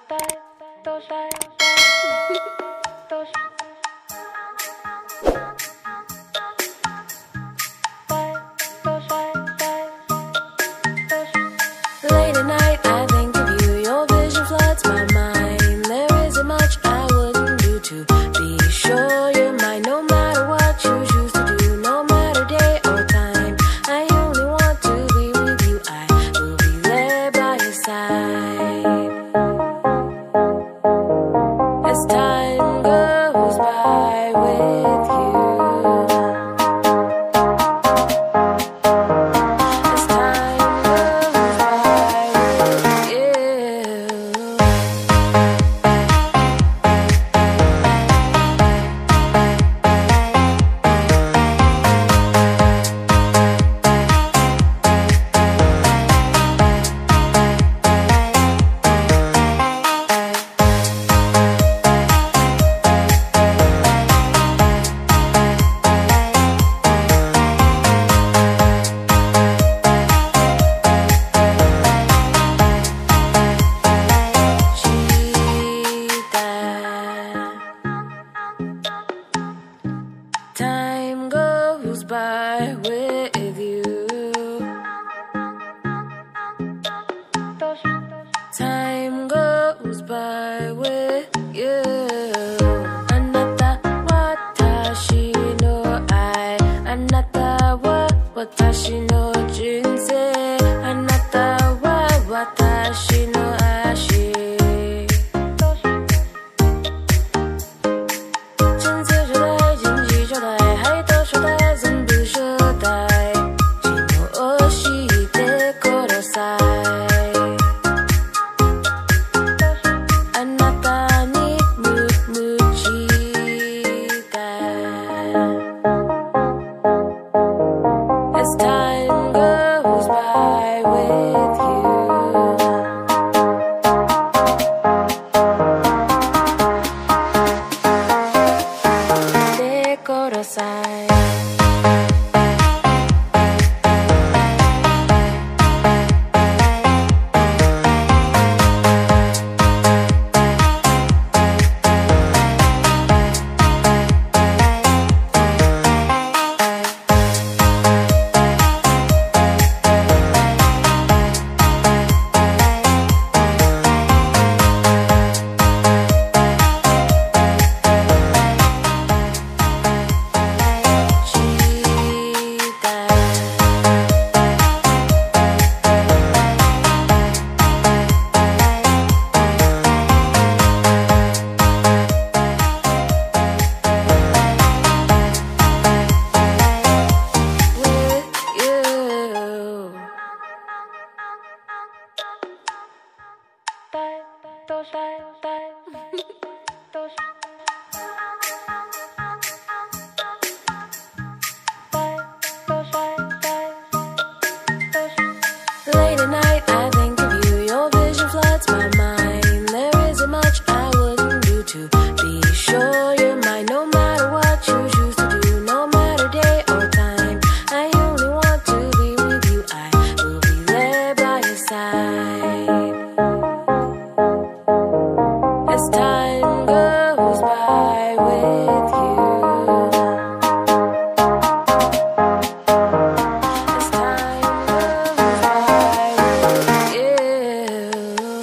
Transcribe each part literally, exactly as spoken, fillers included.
Late at night, I think of you. Your vision floods my mind. There isn't much I wouldn't do to be sure you're mine. No matter what you choose to do, no matter day or time, I only want to be with you. I will be there by your side. As time goes by with you. As time goes by with you. Time goes by with you. Time goes by with you. あなた私の愛、あなたは私の人生、あなたは私の足。金字招待，金鸡招待，海盗招待，全部招待。昨日してください。あなたにむむしたい。As time goes by with you. Late at night, I think of you. Your vision floods my mind. There isn't much I wouldn't do to be sure you're mine. No matter what you choose to do, no matter day or time, I only want to be with you. I will be there by your side. As time goes by with you. As time goes by with you.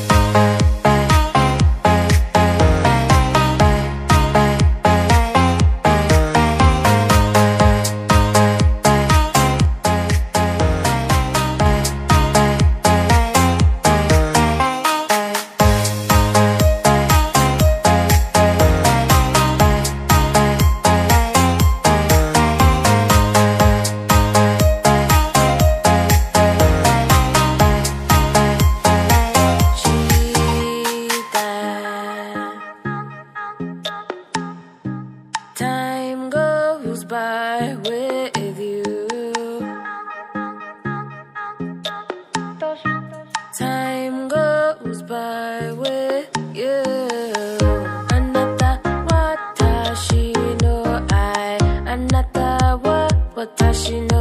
Time goes by with you. Time goes by with you. あなた私の愛、あなたは私の